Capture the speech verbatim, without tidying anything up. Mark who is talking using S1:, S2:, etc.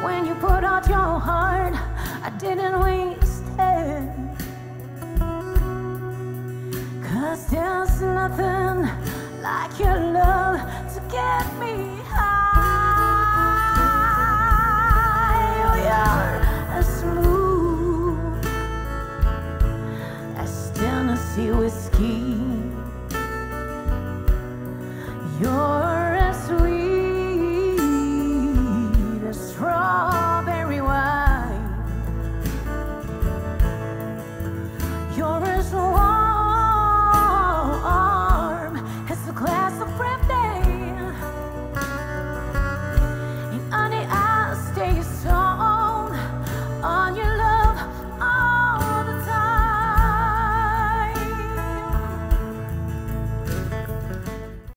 S1: When you put out your heart, I didn't waste it. 'Cause there's nothing like your love to get me high. Oh, you're as smooth as Tennessee whiskey. You're